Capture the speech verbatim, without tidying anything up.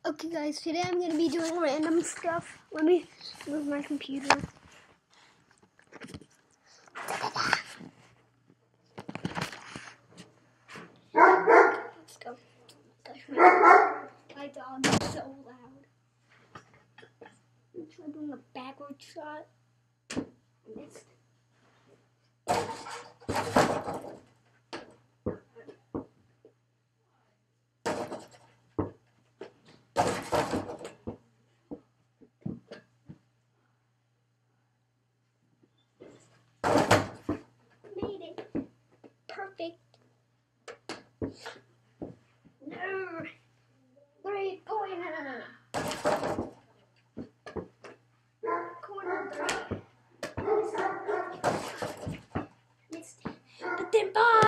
Okay guys, today I'm going to be doing random stuff. Let me move my computer. Let's go. Gosh, my, my dog is so loud. I'm trying doing a backward shot. Missed. Made it. Perfect.